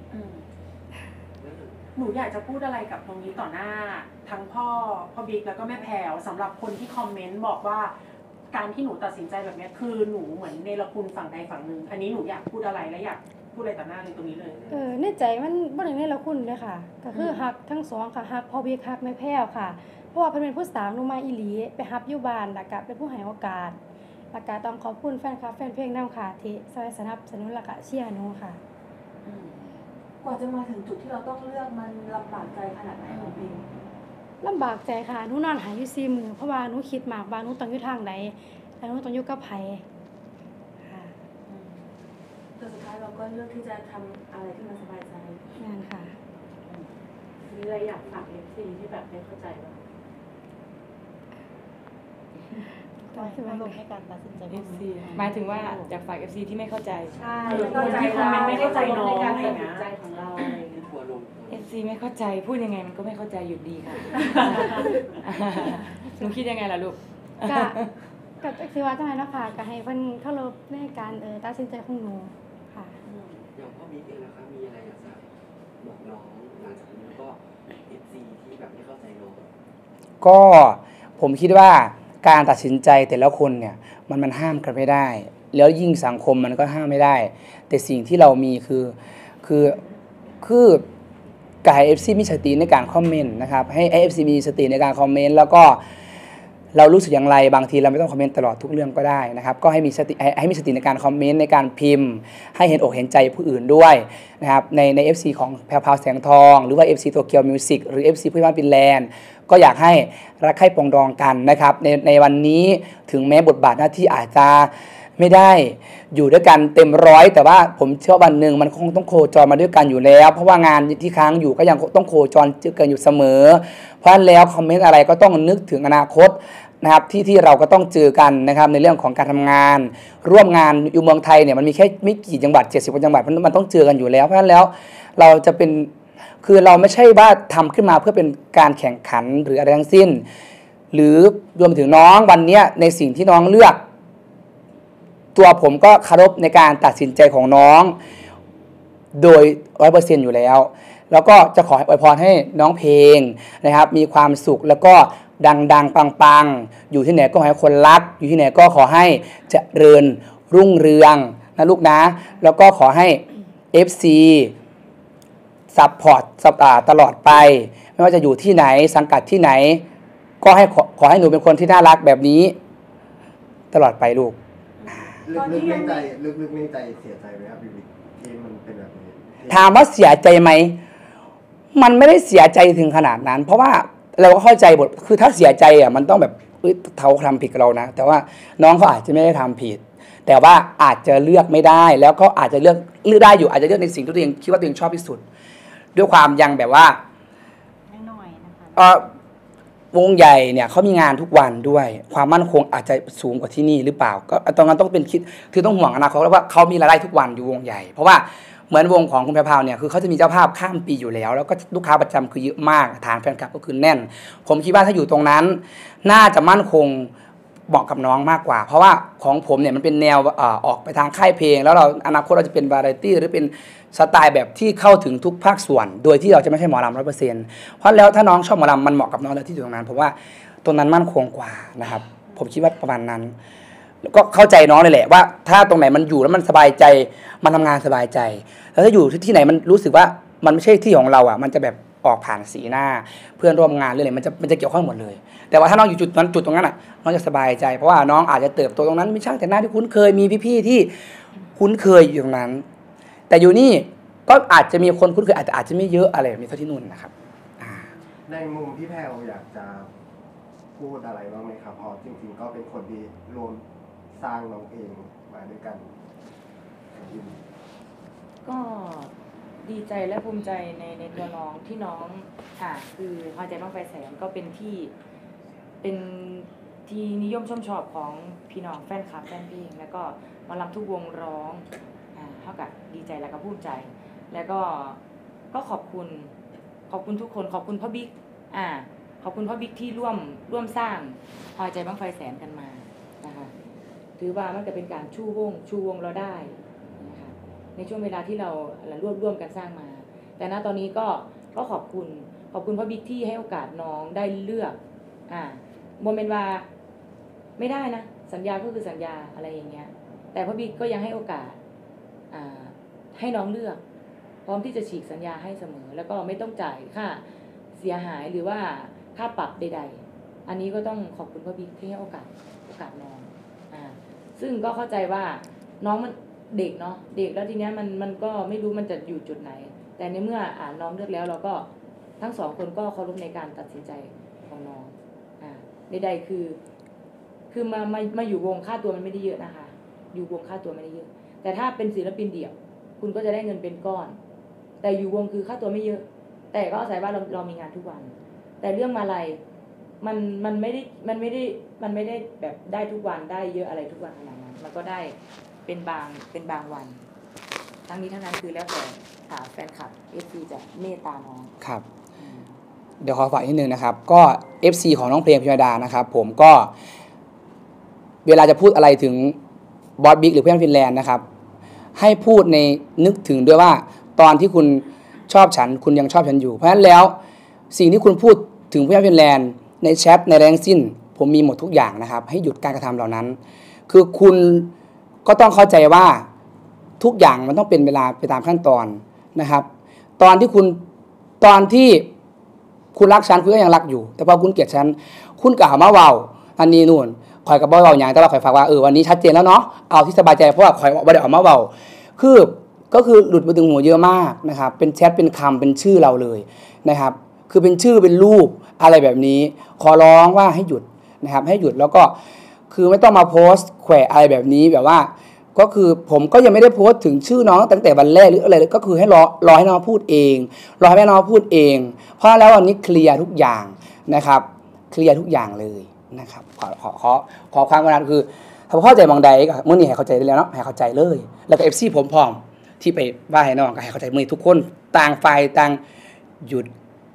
[SPEAKER 6] หนูอยากจะพูดอะไรกับตรงนี้ต่อหน้าทั้งพ่อพ่อบิ๊กแล้วก็แม่แพรวสำหรับคนที่คอมเมนต์บอกว่าการที่หนูตัดสินใจแบบนี้คือหนูเหมือนเนรคุณฝั่งใดฝั่งหนึ่งอันนี้หนูอยากพูดอะไรและอยากพูดอะไรต่อหน้าเลยตรงนี้เลย
[SPEAKER 3] เออในใจมันบ่ได้เนรคุณเลยค่ะก็คือฮักทั้งสองค่ะฮักพ่อบิ๊กฮักแม่แพรวค่ะเพราะว่าเพิ่นเป็นผู้สาวหนูมาอีหลีไปฮับอยู่บ้านแล้วก็เป็นผู้ให้โอกาสแล้วก็ต้องขอบคุณแฟนคลับแฟนเพลงนำค่ะที่ช่วยสนับสนุนแล้วก็เชียร์หนูค่ะ
[SPEAKER 6] กว่าจะมาถึงจุดที่เราต้องเลือกมันลำบากใจขนาดไหนของพี่
[SPEAKER 3] ลำบากใจค่ะหนูนอนหายอยู่สี่มือเพราะว่าหนูคิดมากว่าหนูต้องอยู่ทางไหนแล้วหนูต้องอยู่กับไผค่ะ
[SPEAKER 6] แต่สุดท้ายเราก็เลือกที่จะทำอะไรที่มันสบายใจ
[SPEAKER 3] นั่นค่ะ
[SPEAKER 6] มีอะไรอยากฝากเอฟซีที่แบบไม่เข้าใจบ้าง
[SPEAKER 4] ในการตัดสินใจ
[SPEAKER 5] เอฟ ซี หมายถึงว่าอยากฝาก เอฟ ซี ที่ไม่เข้าใจ
[SPEAKER 6] ใช่คนที่คอมเมนต์ไม่เข้าใจน้องในการตัดสินใจของเรา
[SPEAKER 5] เอฟ ซี ไม่เข้าใจพูดยังไงมันก็ไม่เข้าใจอยู่ดีค่ะหนูคิดยังไงล่ะลูก
[SPEAKER 3] ก็ก็คือว่าจังไงนะคะก็ให้เพิ่นเคารพในการเออตัดสินใจของหนูค่ะ
[SPEAKER 7] อย่างพ่อบิ๊กเองนะคะมีอะไรอยากจะบอกน้องหลังจากนี้ก็ เอฟ ซี ที่แบบไม่เข้าใจน้อง
[SPEAKER 1] ก็ผมคิดว่าการตัดสินใจแต่ละคนเนี่ยมันมันห้ามกันไม่ได้แล้วยิ่งสังคมมันก็ห้ามไม่ได้แต่สิ่งที่เรามีคือคือคือกาย เอฟ ซี มีสติในการคอมเมนต์นะครับให้ เอฟ ซี มีสติในการคอมเมนต์แล้วก็เรารู้สึกอย่างไรบางทีเราไม่ต้องคอมเมนต์ตลอดทุกเรื่องก็ได้นะครับก็ให้มีสติให้มีสติในการคอมเมนต์ในการพิมพ์ให้เห็นอกเห็นใจผู้อื่นด้วยนะครับในใน เอฟ ซี ของแพรวพราวแสงทองหรือว่า เอฟ ซี โตเกียวมิวสิกหรือ เอฟ ซี เพื่อนบ้านฟินแลนด์ก็อยากให้รักใคร่ปรองดองกันนะครับในในวันนี้ถึงแม้บทบาทหน้าที่อาจจะไม่ได้อยู่ด้วยกันเต็มร้อยแต่ว่าผมเชื่อวันหนึ่งมันคงต้องโคจรมาด้วยกันอยู่แล้วเพราะว่างานที่ค้างอยู่ก็ยังต้องโคจรเจอกันอยู่เสมอเพราะฉะนั้นแล้วคอมเมนต์อะไรก็ต้องนึกถึงอนาคตนะครับที่ที่เราก็ต้องเจอกันนะครับในเรื่องของการทำงานร่วมงานอยู่เมืองไทยเนี่ยมันมีแค่ไม่กี่จังหวัดเจ็ดสิบกว่าจังหวัดมันต้องเจอกันอยู่แล้วเพราะฉะนั้นแล้วเราจะเป็นคือเราไม่ใช่ว่าทำขึ้นมาเพื่อเป็นการแข่งขันหรืออะไรทั้งสิ้นหรือรวมถึงน้องวันนี้ในสิ่งที่น้องเลือกตัวผมก็เคารพในการตัดสินใจของน้องโดย ร้อยเปอร์เซ็นต์ อยู่แล้วแล้วก็จะขออวยพรให้น้องเพลงนะครับมีความสุขแล้วก็ดังๆปังๆอยู่ที่ไหนก็ขอให้คนรักอยู่ที่ไหนก็ขอให้เจริญรุ่งเรืองนะลูกนะแล้วก็ขอให้ เอฟ ซี ซัพพอร์ตตลอดไปไม่ว่าจะอยู่ที่ไหนสังกัดที่ไหนก็ให้ขอขอให้หนูเป็นคนที่น่ารักแบบนี้ตลอดไปลูก
[SPEAKER 8] ลึกๆในใจลึกๆในใจเสียใจไหมครับพี่บิ๊กที่มันเป็นแบบนี้
[SPEAKER 1] ถามว่าเสียใจไหมมันไม่ได้เสียใจถึงขนาดนั้นเพราะว่าเราก็เข้าใจบทคือถ้าเสียใจอ่ะมันต้องแบบเขาทำผิดกับเรานะแต่ว่าน้องเขาอาจจะไม่ได้ทำผิดแต่ว่าอาจจะเลือกไม่ได้แล้วก็อาจจะเลือกเลือกได้อยู่อาจจะเลือกในสิ่งที่ตัวเองคิดว่าตัวเองชอบที่สุดด้วยความยังแบบว่า
[SPEAKER 4] น้อยนะคะ
[SPEAKER 1] เออวงใหญ่เนี่ยเขามีงานทุกวันด้วยความมั่นคงอาจจะสูงกว่าที่นี่หรือเปล่าก็ตรงนั้นต้องเป็นคิดคือต้องห่วงอนาคตแล้วว่าเขามีรายได้ทุกวันอยู่วงใหญ่เพราะว่าเหมือนวงของคุณแพรพาวเนี่ยคือเขาจะมีเจ้าภาพข้ามปีอยู่แล้วแล้วก็ลูกค้าประจำคือเยอะมากฐานแฟนคลับก็คือแน่นผมคิดว่าถ้าอยู่ตรงนั้นน่าจะมั่นคงเหมาะกับน้องมากกว่าเพราะว่าของผมเนี่ยมันเป็นแนวออกไปทางค่ายเพลงแล้วเราอนาคตเราจะเป็นวาไรตี้หรือเป็นสไตล์แบบที่เข้าถึงทุกภาคส่วนโดยที่เราจะไม่ใช่หมอลำร้อยเปอร์เซ็นต์เพราะแล้วถ้าน้องชอบหมอลำมันเหมาะกับน้องแล้วที่อยู่ตรงนั้นเพราะว่าตรงนั้นมั่นคงกว่านะครับผมคิดว่าประมาณนั้นก็เข้าใจน้องเลยแหละว่าถ้าตรงไหนมันอยู่แล้วมันสบายใจมันทำงานสบายใจแล้วถ้าอยู่ที่ไหนมันรู้สึกว่ามันไม่ใช่ที่ของเราอ่ะมันจะแบบออกผ่านสีหน้าเพื่อนร่วมงานเรื่องอะไรมันจะมันจะเกี่ยวข้องหมดเลยแต่ว่าถ้าน้องอยู่จุดนั้นจุดตรงนั้นอ่ะน้องจะสบายใจเพราะว่าน้องอาจจะเติบโตตรงนั้นมีช่างแต่งหน้าที่คุ้นเคยมีพี่ๆที่คุ้นเคยอยู่ตรงนั้นแต่อยู่นี่ก็อาจจะมีคนคุ้นเคยอาจจะอาจจะไม่เยอะอะไรแบบนี้เท่าที่นู่นนะครับ
[SPEAKER 8] ในมุมพี่แพรวอยากจะพูดอะไรบ้างไหมครับเพราะจริงๆก็เป็นคนที่รวมสร้างน้องเองมาด้วยกัน
[SPEAKER 5] ก็ดีใจและภูมิใจในในตัวน้องที่น้องอ่ะคือพอใจบ้างไฟแสนก็เป็นที่เป็นที่นิยมชมชอบของพี่น้องแฟนคลับแฟนเพลงแล้วก็มาลำทุกวงร้องอ่าเท่ากับดีใจแล้วก็ภูมิใจแล้วก็ก็ขอบคุณขอบคุณทุกคนขอบคุณพ่อบิ๊กอ่าขอบคุณพ่อบิ๊กที่ร่วมร่วมสร้างพอใจบ้างไฟแสนกันมานะคะถือว่ามันจะเป็นการชูวงชูวงเราได้นะคะในช่วงเวลาที่เราร่วมร่วมกันสร้างมาแต่ณตอนนี้ก็ก็ขอบคุณขอบคุณพ่อบิ๊กที่ให้โอกาสน้องได้เลือกอ่าโมเมนต์ว่าไม่ได้นะสัญญาก็คือสัญญาอะไรอย่างเงี้ยแต่พ่อบิ๊กก็ยังให้โอกาสอ่าให้น้องเลือกพร้อมที่จะฉีกสัญญาให้เสมอแล้วก็ไม่ต้องจ่ายค่าเสียหายหรือว่าค่าปรับใดๆอันนี้ก็ต้องขอบคุณพ่อบิ๊กที่ให้โอกาสโอกาสน้องอ่าซึ่งก็เข้าใจว่าน้องมันเด็กเนาะเด็กแล้วทีเนี้ยมันมันก็ไม่รู้มันจะอยู่จุดไหนแต่ในเมื่ออ่านน้องเลือกแล้วเราก็ทั้งสองคนก็เคารพในการตัดสินใจของน้องอ่าใดๆคือคือมามามาอยู่วงค่าตัวมันไม่ได้เยอะนะคะอยู่วงค่าตัวไม่ได้เยอะแต่ถ้าเป็นศิลปินเดี่ยวคุณก็จะได้เงินเป็นก้อนแต่อยู่วงคือค่าตัวไม่เยอะแต่ก็อาศัยว่าเราเรามีงานทุกวันแต่เรื่องมาลัยมันมันไม่ได้มันไม่ได้มันไม่ได้แบบได้ทุกวันได้เยอะอะไรทุกวันขนาดนั้นมันก็ได้เป็นบางเป็นบางวันทั้งนี้ทั้งนั้นคือแล้วแต่แฟนคลับ เอฟ ซี จะเมตตาน้อง
[SPEAKER 1] ครับเดี๋ยวขอฝากนิดนึงนะครับก็ เอฟ ซี ของน้องเพลงพิมดานะครับผมก็เวลาจะพูดอะไรถึงบอสบิ๊กหรือเพื่อนฟินแลนด์นะครับให้พูดในนึกถึงด้วยว่าตอนที่คุณชอบฉันคุณยังชอบฉันอยู่เพราะฉะนั้นแล้วสิ่งที่คุณพูดถึงเพื่อนฟินแลนด์ในแชทในแรงสิ้นผมมีหมดทุกอย่างนะครับให้หยุดการกระทำเหล่านั้นคือคุณก็ต้องเข้าใจว่าทุกอย่างมันต้องเป็นเวลาไปตามขั้นตอนนะครับตอนที่คุณตอนที่คุณรักฉันคุณก็ยังรักอยู่แต่พอคุณเกลียดฉันคุณกล่าวมาเว้าอันนี้นู่นคอยกับบ่เว้าอย่างแต่ว่าคอยฝากว่าเออวันนี้ชัดเจนแล้วเนาะเอาที่สบายใจเพราะว่าคอยบ่ได้ออกมาเว้าคือก็คือหลุดมาถึงหัวเยอะมากนะครับเป็นแชทเป็นคำเป็นชื่อเราเลยนะครับคือเป็นชื่อเป็นรูปอะไรแบบนี้ขอร้องว่าให้หยุดนะครับให้หยุดแล้วก็คือไม่ต้องมาโพสต์แขวะอะไรแบบนี้แบบว่าก็คือผมก็ยังไม่ได้โพสต์ถึงชื่อน้องตั้งแต่วันแรกหรืออะไรเลยก็คือให้รอรอให้น้องพูดเองรอให้น้องพูดเองเพราะแล้ววันนี้เคลียร์ทุกอย่างนะครับเคลียร์ทุกอย่างเลยนะครับขอขอขอขอความกรุณาคือถ้าเข้าใจบางใดก็เมื่อนี้ให้เข้าใจได้แล้วเนาะให้เข้าใจเลยแล้วก็ เอฟ ซี ผมพร้อมที่ไปว่าให้น้องก็ให้เข้าใจมือทุกคนต่างฝ่ายต่างหยุด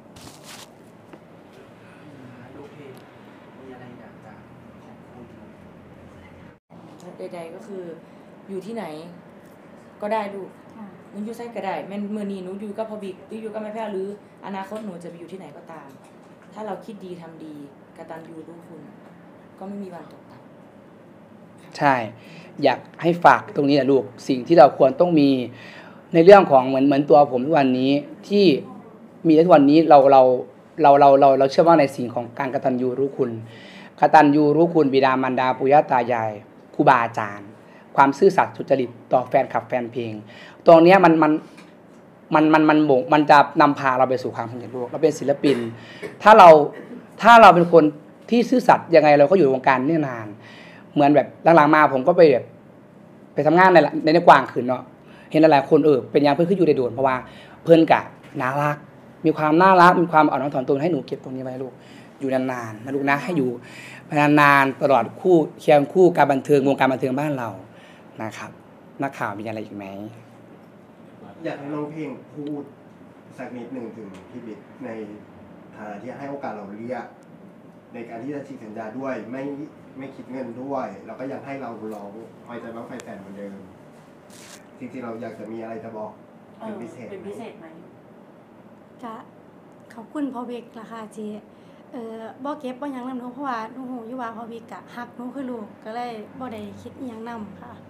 [SPEAKER 7] ลูกเพลงมีอะไรอยากจะขอบคุณ
[SPEAKER 5] ใดๆก็คืออยู่ที่ไหนก็ได้ลูก
[SPEAKER 3] ค่ะ
[SPEAKER 5] หนูอยู่ไสก็ได้แม่นมื้อนี้หนูอยู่กับพ่อบิ๊กหรืออยู่กับแม่แพ้วหรืออนาคตหนูจะไปอยู่ที่ไหนก็ตาม ถ้าเราคิดดีทำดีกตัญญูรู้คุณ ก็ไม่มีวันตกต่ำ
[SPEAKER 1] ใช่ อยากให้ฝากตรงนี้แหละลูกสิ่งที่เราควรต้องมีในเรื่องของเหมือนเหมือนตัวผมทุกวันนี้ที่มีทุกวันนี้เราเราเราเราเราเราเชื่อว่าในสิ่งของการกตัญญูรู้คุณกตัญญูรู้คุณบิดามารดาปู่ย่าตายายครูบาอาจารย์ ความซื่อสัตย์สุจริตต่อแฟนคลับแฟนเพลงตรงนี้มันมันมันมันมันบ่งมันจะนำพาเราไปสู่ความสำเร็จลูกเราเป็นศิลปิน ถ้าเราถ้าเราเป็นคนที่ซื่อสัตย์ยังไงเราก็อยู่ในวงการนี่นานเหมือนแบบหลังๆมาผมก็ไปแบบไปทำงานในในในกว้างขึ้นเนาะเห็นหลายๆคนเออเป็นยังเพื่อนขึ้นอยู่ในโดนเพราะว่าเพื่อนกะน่ารักมีความน่ารักมีความอ่อนน้อมถ่อมตนให้หนูเก็บตรงนี้ไว้ลูกอยู่นานๆนะลูกนะให้อยู่นานๆตลอดคู่เคียงคู่การบันเทิงวงการบันเทิงบ้านเรานะครับนักข่าวมีอะไรอีกไหม
[SPEAKER 8] อยากให้น้องเพลงพูดสักนิดหนึ่งถึงพี่บิ๊กในฐานะที่ให้โอกาสเราเรียกในการที่จะฉีกสัญญาด้วยไม่ไม่คิดเงินด้วยแล้วก็ยังให้เราร้องคอยใจบ้างไฟแฟนเหมือนเดิมจริงๆเราอยากจะมีอะไรจะบอก
[SPEAKER 6] เอ
[SPEAKER 8] เป็น
[SPEAKER 6] อ
[SPEAKER 8] พิเศษ
[SPEAKER 6] เป็นพิเศษไหม
[SPEAKER 3] ก็ขอบคุณพ่อเบกล่ะค่ะที่เอ่อบ่เก็บบ่หยังนำหนูเพราะว่าหนูฮู้อยู่ว่าพ่อเบกก็ฮักหนูคือลูกก็เลยบ่ได้คิดอิหยังนำค่ะ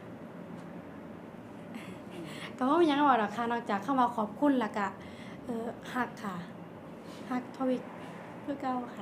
[SPEAKER 3] ก็บ่มีหยังว่าดอกค่ะนอกจากคำว่าขอบคุณแล้วก็เอ่อฮักค่ะฮักพ่อเบกคือเก่าค่ะ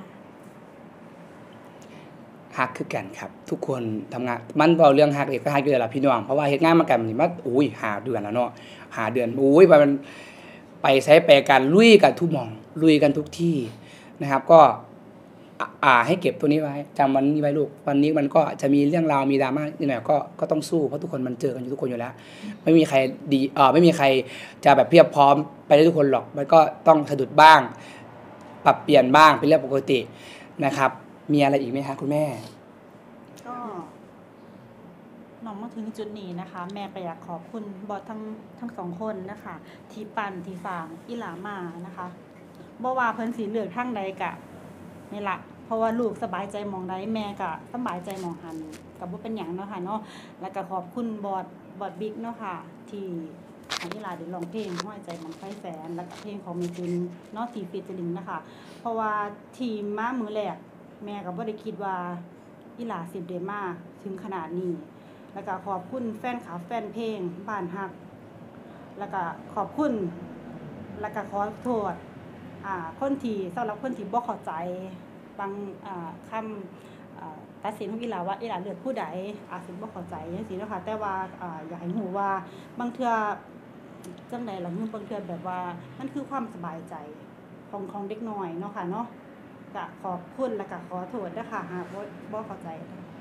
[SPEAKER 1] ฮักคือกันครับทุกคนทำงานมันเอาเรื่องฮักเอกก็ฮักอยู่แล้วล่ะพี่น้องเพราะว่าเฮ็ดงานมากันนี่มาอุ้ยหาเดือนแล้วเนาะหาเดือนอุ้ยมันไปใช้ไปกันลุยกันทุกหม่องลุยกันทุกที่นะครับ ก็อ่าอ่าให้เก็บตัวนี้ไว้จำวันนี้ไว้ลูกวันนี้มันก็จะมีเรื่องราวมีดราม่านิดหน่อยก็ก็ต้องสู้เพราะทุกคนมันเจอกันอยู่ทุกคนอยู่แล้วไม่มีใครดีเออไม่มีใครจะแบบเพียบพร้อมไปได้ทุกคนหรอกมันก็ต้องสะดุดบ้าง ปรับเปลี่ยนบ้างเป็นเรื่องปกตินะครับมีอะไรอีกไหมคะคุณแม่
[SPEAKER 4] ก็น้องมาถึงจุดนี้นะคะ แม่ก็อยากขอบคุณบอสทั้งทั้งสองคนนะคะที่ปั่นที่ฝางอีหลามานะคะบ่ว่าเพิ่นสีเลือกทางใดกะนี่ล่ะเพราะว่าลูกสบายใจมองใดแม่ก็สบายใจมองหันกับบ่เป็นหยังเนาะค่ะเนาะแล้วก็ขอบคุณบอสบอสบิ๊กเนาะค่ะที่ให้อีหลาได้ร้องเพลงห้อยใจมันไฟแสนแล้วก็เพลงของเมจินเนาะที่ฟีเจอริงนะคะเพราะว่าทีมมามือแรกแม่ก็บ่ได้คิดว่าอีหลาสิบเดมาถึงขนาดนี้แล้วก็ขอบคุณแฟนคลับแฟนเพลงบ้านฮักแล้วก็ขอบคุณแล้วก็ขอโทษอ่าคนที่สำหรับคนที่บ่เข้าใจบางอ่าคำอ่าตัดสินของอีหลาว่าอีหลาเลือกผู้ใดอาจสิบ่เข้าใจจังซี่เนาะค่ะแต่ว่าอ่าอยากให้ฮู้ว่าบางเทื่อจังได๋ล่ะบางเทื่อแบบว่ามันคือความสบายใจของของเด็กน้อยเนาะค่ะเนาะก็ขอบคุณแล้วก็ขอโทษด้วยค่ะหากบ่บ่เข้าใจ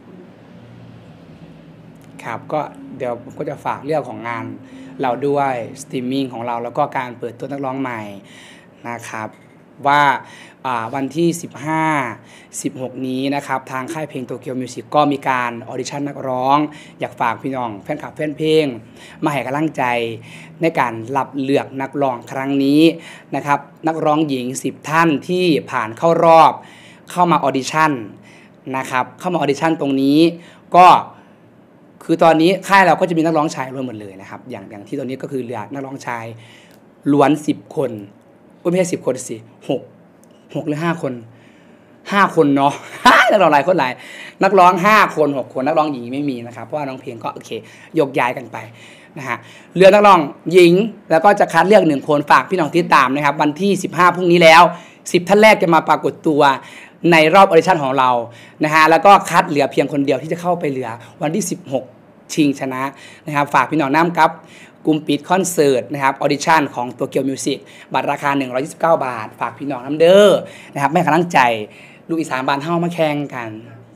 [SPEAKER 1] ครับก็เดี๋ยวผมก็จะฝากเรื่องของงานเราด้วยสตรีมมิ่งของเราแล้วก็การเปิดตัวนักร้องใหม่นะครับว่าวันที่สิบห้า สิบหกนี้นะครับทางค่ายเพลงโตเกียวมิวสิกก็มีการออดิชั่นนักร้องอยากฝากพี่น้องแฟนคลับแฟนเพลงมาให้กำลังใจในการรับเลือกนักร้องครั้งนี้นะครับนักร้องหญิงสิบท่านที่ผ่านเข้ารอบเข้ามาออดิชั่นนะครับเข้ามาออดิชั่นตรงนี้ก็คือตอนนี้ค่ายเราก็จะมีนักร้องชายรวมหมดเลยนะครับอย่างอย่างที่ตอนนี้ก็คือเหลือนักร้องชายล้วนสิบคนไม่ใช่สิบคนสิหกหกหรือห้าคนห้าคนเนาะ นักร้องหลายคนหลายนักร้องห้าคนหกคนนักร้องหญิงไม่มีนะครับเพราะว่าน้องเพลงก็โอเคยกย้ายกันไปนะฮะเรือนักร้องหญิงแล้วก็จะคัดเลือกหนึ่งคนฝากพี่น้องติดตามนะครับวันที่สิบห้าพรุ่งนี้แล้วสิบท่านแรกจะมาปรากฏตัวในรอบออดิชั่นของเรานะฮะแล้วก็คัดเหลือเพียงคนเดียวที่จะเข้าไปเหลือวันที่สิบหกชิงชนะนะครับฝากพี่น้องน้ำกับกลุ่มปิดคอนเสิร์ตนะครับออดิชั่นของตัวเกียวมิวสิกบัตรราคาหนึ่งร้อยยี่สิบเก้าบาทฝากพี่น้องน้ำเด้อนะครับแม่กำลังใจลูกอีสานบ้านเฮามาแข่งกัน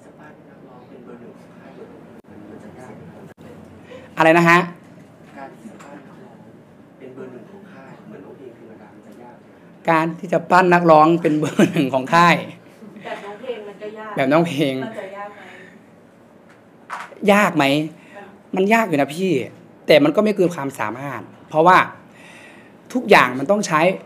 [SPEAKER 1] อะไรนะฮะ
[SPEAKER 7] การที่จะปั้นนักร้องเป็นเบอร์หนึ่งของค่ายเหมือนน้องเพลงคือระดับมันจะยาก
[SPEAKER 1] การที่จะปั้นนักร้องเป็นเบอร์หนึ่งของค่าย
[SPEAKER 6] แบบน้องเพลงมันก็ยาก
[SPEAKER 1] แบบน้องเพลง
[SPEAKER 6] มันจะยากไหม
[SPEAKER 1] ยากไหมมันยากอยู่นะพี่แต่มันก็ไม่เกินความสามารถเพราะว่าทุกอย่างมันต้องใช้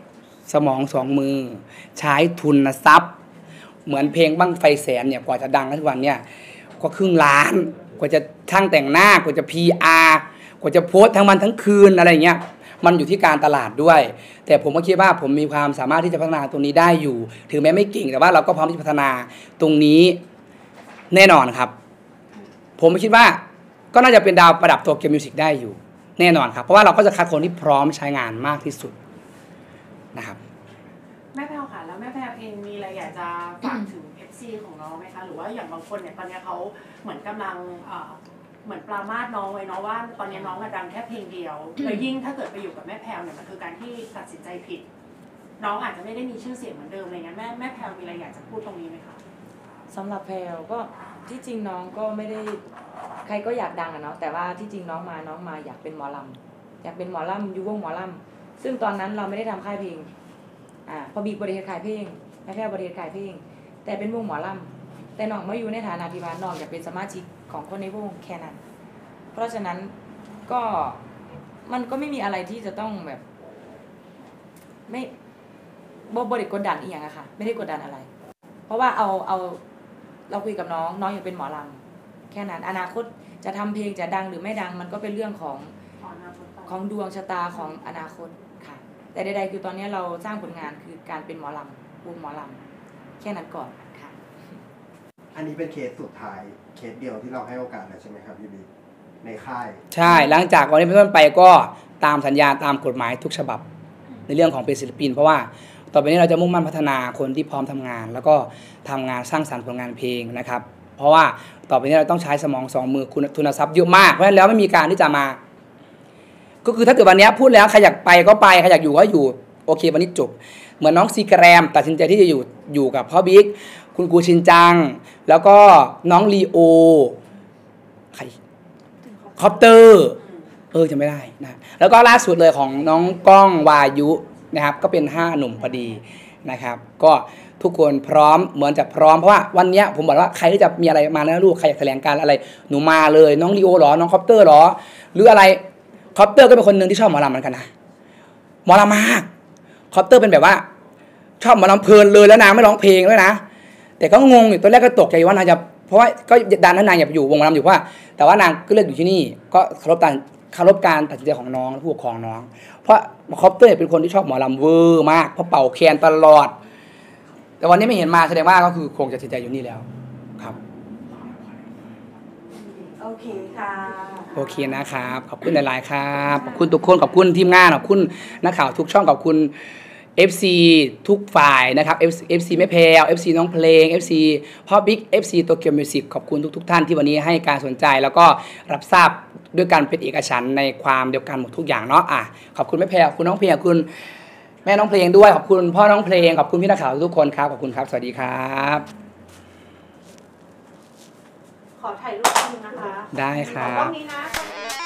[SPEAKER 1] สมองสองมือใช้ทุนทรัพย์เหมือนเพลงบั้งไฟแสนเนี่ยกว่าจะดังทุกวันเนี่ยก็ครึ่งล้านกว่าจะช่างแต่งหน้ากว่าจะ พี อาร์ กว่าจะโพสทั้งวันทั้งคืนอะไรเงี้ยมันอยู่ที่การตลาดด้วยแต่ผมก็คิดว่าผมมีความสามารถที่จะพัฒนาตรงนี้ได้อยู่ถึงแม้ไม่เก่งแต่ว่าเราก็พร้อมที่จะพัฒนาตรงนี้แน่นอนครับผมคิดว่าก็น่าจะเป็นดาวประดับตัวเกมมิวสิกได้อยู่แน่นอนครับเพราะว่าเราก็จะคัดคนที่พร้อมใช้งานมากที่สุดนะครับ
[SPEAKER 6] แม่แพรวค่ะแล้วแม่แพรวเองมีอะไรอยากจะฝากถึง เอฟ ซี ของน้องไหมคะหรือว่าอย่างบางคนเนี่ยตอนนี้เขาเหมือนกำลังเหมือนปรามาสน้องไว้เนาะว่าตอนนี้น้องดังแค่เพลงเดียวแล้วยิ่งถ้าเกิดไปอยู่กับแม่แพรวเนี่ยมันคือการที่ตัดสินใจผิดน้องอาจจะไม่ได้มีชื่อเสียงเหมือนเดิมอะไรเงี้ยแม่แม่แพรวมีอะไรอยากจะพูดตรงนี้ไหมคะ
[SPEAKER 5] สำหรับแพรวก็ที่จริงน้องก็ไม่ได้ใครก็อยากดังอะเนาะแต่ว่าที่จริงน้องมาน้องมาอยากเป็นหมอลำอยากเป็นหมอลำอยู่วงหมอลำซึ่งตอนนั้นเราไม่ได้ทำค่ายเพลงอ่าพอบีบริเฮ็ดค่ายเพลงแม่แพรวบริเฮ็ดค่ายเพลงแต่เป็นวงหมอลำแต่น้องมาอยู่ในฐานะที่ว่าน้องอยากเป็นสมาชิกของคนในวงแค่นั้นเพราะฉะนั้นก็มันก็ไม่มีอะไรที่จะต้องแบบไม่บริกดดันอีกอย่างอะค่ะไม่ได้กดดันอะไรเพราะว่าเอาเอาเราคุยกับน้องน้องอยากเป็นหมอลำแค่นั้นอนาคตจะทำเพลงจะดังหรือไม่ดังมันก็เป็นเรื่องของของดวงชะตาของอนาคตค่ะแต่ใดๆคือตอนนี้เราสร้างผลงานคือการเป็นหมอลำวงหมอลำแค่นั้นก่อนค่ะ
[SPEAKER 8] อันนี้เป็นเคสสุดท้ายเคสเดียวที่เราให้โอกาสแล้วใช่ไหมครับพี่บิ๊กในค่าย
[SPEAKER 1] ใช่หลังจากวันนี้เป็นต้นไปก็ตามสัญญาตามกฎหมายทุกฉบับในเรื่องของเป็นศิลปินเพราะว่าต่อไปนี้เราจะมุ่งมั่นพัฒนาคนที่พร้อมทำงานแล้วก็ทำงานสร้างสรรค์ผลงานเพลงนะครับเพราะว่าต่อไปนี้เราต้องใช้สมองสองมือคุณทุนทรัพย์เยอะมากเพราะฉะนั้นแล้วไม่มีการที่จะมาก็คือถ้าเกิดวันนี้พูดแล้วใครอยากไปก็ไปใครอยากอยู่ก็อยู่โอเควันนี้จบเหมือนน้องซีแกรมตัดสินใจที่จะอยู่อยู่กับพ่อบิ๊กคุณกูชินจังแล้วก็น้องลีโอใครคอปเตอร์เออจะไม่ได้นะแล้วก็ล่าสุดเลยของน้องก้องวายุนะครับก็เป็นห้าหนุ่มพอดีนะครับก็ทุกคนพร้อมเหมือนจะพร้อมเพราะว่าวันนี้ผมบอกว่าใครที่จะมีอะไรมานะลูกใครอยากแถลงการอะไรหนูมาเลยน้องลีโอหรอน้องคอปเตอร์หรอหรืออะไรคอปเตอร์ก็เป็นคนหนึ่งที่ชอบหมอลำเหมือนกันนะหมอลำมากคอปเตอร์เป็นแบบว่าชอบหมอลำเพลินเลยแล้วนางไม่ร้องเพลงด้วยนะแต่ก็งงอยู่ตอนแรกก็ตกใจว่านางจะเพราะว่าก็ดันให้นางอยากไปอยู่วงหมอลำอยู่เพราะว่าแต่ว่านางก็เลือกอยู่ที่นี่ก็เคารพการเคารพการตัดสินใจของน้องผู้ปกครองน้องเพราะคอปเตอร์เป็นคนที่ชอบหมอลำเวอร์มากเพราะเป่าแคนตลอดแต่วันนี้ไม่เห็นมาแสดงว่าก็คือคงจะตัดสินใจอยู่นี่แล้วครับ
[SPEAKER 9] โอเคค่ะ
[SPEAKER 1] โอเคนะครับขอบคุณหลายๆครับขอบคุณทุกคนขอบคุณทีมงานขอบคุณนักข่าวทุกช่องขอบคุณ เอฟ ซี ทุกฝ่ายนะครับ เอฟ ซี แม่แพรว เอฟ ซี น้องเพลง เอฟ ซี พ่อบิ๊ก เอฟ ซี โตเกียวมิวสิกขอบคุณทุกๆท่านที่วันนี้ให้การสนใจแล้วก็รับทราบด้วยการเป็นเอกฉันท์ในความเดียวกันหมดทุกอย่างเนาะอ่ะขอบคุณแม่แพรวขอบคุณน้องเพลงขอบคุณแม่น้องเพลงด้วยขอบคุณพ่อน้องเพลงขอบคุณพี่นักข่าวทุกคนครับขอบคุณครับสวัสดีครับ
[SPEAKER 9] ขอถ่ายรูปนึงนะคะ
[SPEAKER 1] ได้ครับ
[SPEAKER 9] ขอกล้องนี้นะ